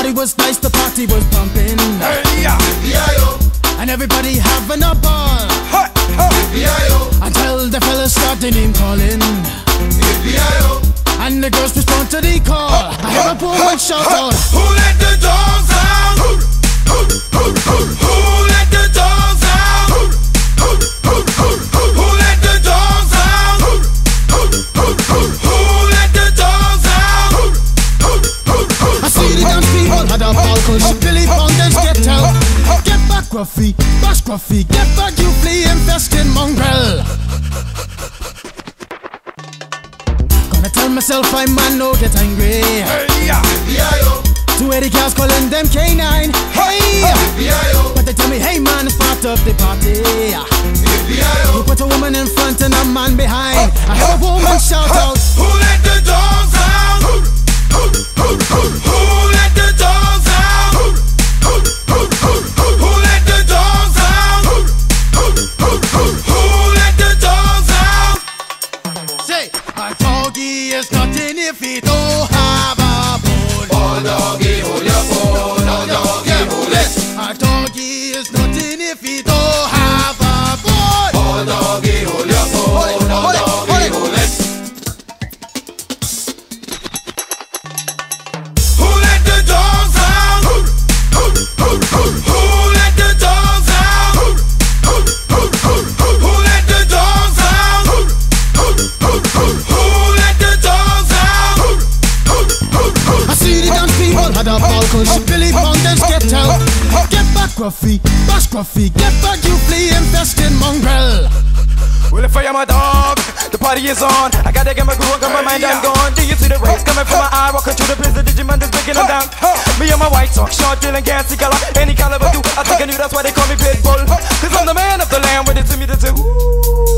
party was nice, the party was pumping. Hey, yeah. And everybody having a ball. Until the fellas started name calling. And the girls respond to the call. I hear a woman shout out, Who let the dogs out? Who let the dogs out? Who let the dogs out? Who let the dogs out? I see the dance people had a ball cause Billy Fountains get out. Get back Gruffy, bash Gruffy, get back you flea infested mongrel. Gonna tell myself I man no get angry. Hey, yeah. 280 cows calling them K9. Hey, but they tell me hey man it's part of the party. You put a woman in front and a man behind. I hear a woman shout out, Who let the dogs out? Who let the dogs out? Who let the dogs out? Who let the dogs out? say a doggy is nothing if he don't have a bone. Oh doggy, hold your bone. Oh doggy, hold it. A doggy is nothing if he don't have a bone. Oh doggy, hold your bone. Oh doggy, hold it. Who let the dogs out? Who let the dogs out? Who let the dogs out? Who let the dogs out? I see the dance people had a ball cause Billy Fountains get out. Get back Gruffy, bash Gruffy, get back you flea infested mongrel. Well, if I am a dog, the party is on. I gotta get my groove on, got my mind, I'm gone. Do you see the rays coming from my eye? Walking through the prison, Digimon is breaking them down. Me and my white talk, short, dealing, can't see color. Any caliber do, I think I knew that's why they call me Pitbull. Cause I'm the man of the land, with it to me to do.